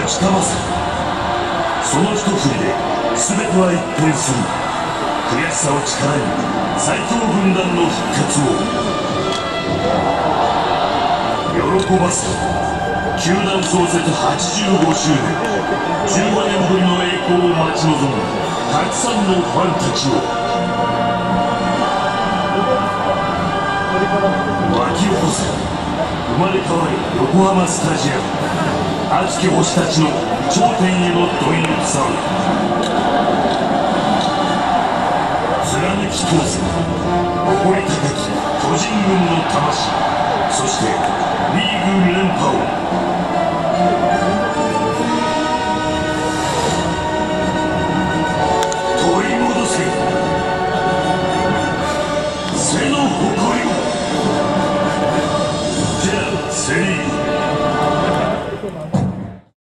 吉田正尚、その一振りで全ては一変する。悔しさを力に最強軍団の復活を喜ばせ、球団創設85周年、15年ぶりの栄光を待ち望むたくさんのファンたちを湧き起こせ、生まれ変わる横浜スタジアム、熱き星たちの頂点へのどいのさを貫き通せ、誇り高き巨人軍の魂、そしてリーグ連覇を取り戻せ、背の誇りを。じゃあセリーグ